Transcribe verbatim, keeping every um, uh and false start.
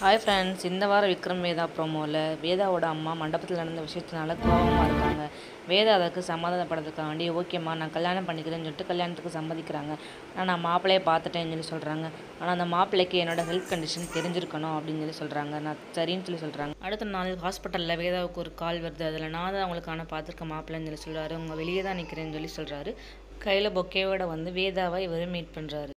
Hi friends, இந்த வாரம் விக்ரம் வேதா ப்ரோமோவில் வேதாவோட அம்மா மண்டபத்தில் நடந்த விஷயத்தினால கோபமாக இருக்காங்க. வேதா அதற்கு சமாதானப்படுறதுக்காண்டி ஓகேம்மா நான் கல்யாணம் பண்ணிக்கிறேன்னு சொல்லிட்டு கல்யாணத்துக்கு சம்மதிக்கிறாங்க. ஆனால் நான் மாப்பிள்ளையை பார்த்துட்டேன்னு சொல்லி சொல்கிறாங்க. ஆனால் அந்த மாப்பிள்ளைக்கு என்னோட ஹெல்த் கண்டிஷன் தெரிஞ்சிருக்கணும் அப்படின்னு சொல்லி சொல்கிறாங்க. நான் சரின்னு சொல்லி சொல்கிறாங்க. அடுத்த நாள் ஹாஸ்பிட்டலில் வேதாவுக்கு ஒரு கால் வருது. அதில் நான் தான் அவங்களுக்கான பார்த்துருக்க மாப்பிள்ளைன்னு சொல்லி சொல்கிறாரு. அவங்க வெளியே தான் நிற்கிறேன்னு சொல்லி சொல்கிறாரு. கையில் பொக்கேவோட வந்து வேதாவை இவர் மீட் பண்ணுறாரு.